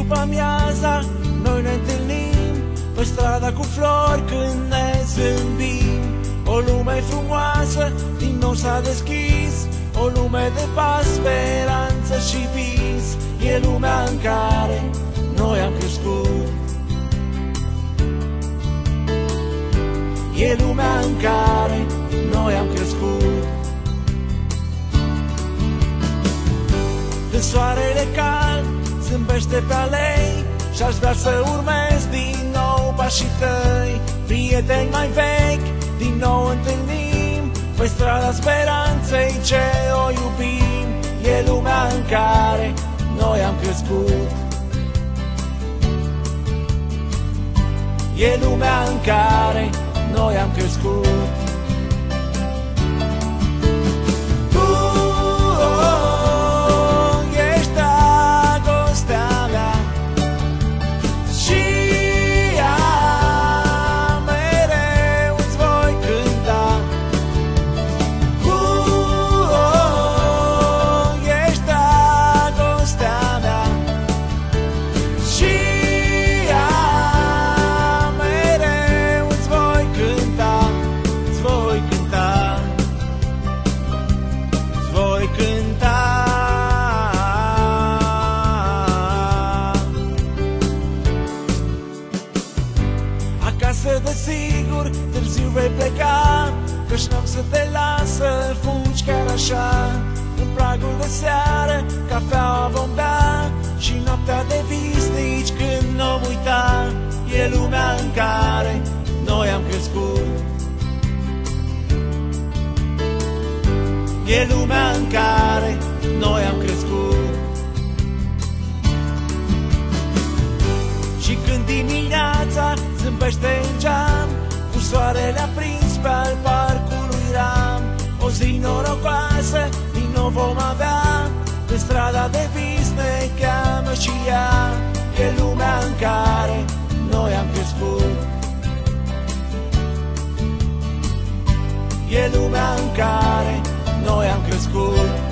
după amiaza noi ne întâlnim pe strada cu flori când ne zâmbim. O lume frumoasă din nou s-a deschis, o lume de pas, speranță și vis. E lumea în care noi am crescut, e lumea în care noi am crescut. Când soarele cald zâmbește pe alei și-aș vrea să urmez din nou pașii tăi. Prieteni mai vechi din nou întâlnim pe strada speranței ce o iubim. E lumea în care noi am crescut, e lumea în care noi am crescut. Acasă desigur târziu vei pleca, că-și n-am să te las să fugi chiar așa. În pragul de seară cafeaua vom bea și noaptea de vis nici când n-om uita. E lumea în care noi am crescut, e lumea în care noi am crescut. Și când dimineața zâmbește în geam, cu soarele aprins pe al parcului ram, o zi norocoasă din nou vom avea, pe strada de vis ne cheamă și ea. E lumea în care noi am crescut, e lumea în care noi am crescut.